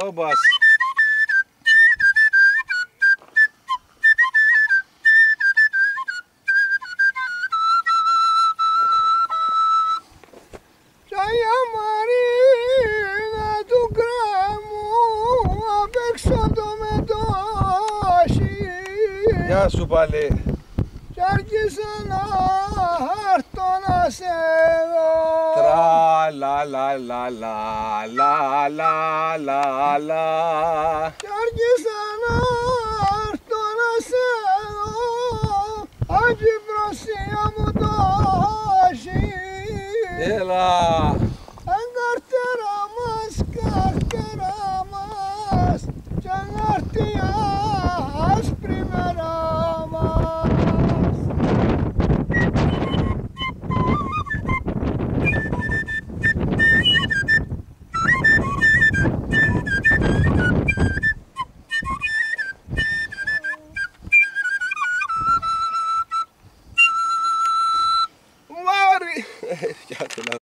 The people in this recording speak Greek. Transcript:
Όμπας. Τσάγια Μαρίνα του κρέμου απ' έξω απ' το μετώσι. Γεια σου πάλι. Κι άρχισα να έρθω να σε δω. Τρα λα λα λα λα λα λα λα λα. Κι άρχισα να έρθω να σε δω. Άγι προσία μου τόση. Έλα. Καρτέρα μας κι ανάρτη η άσπρη μέρα μας. Μάρι.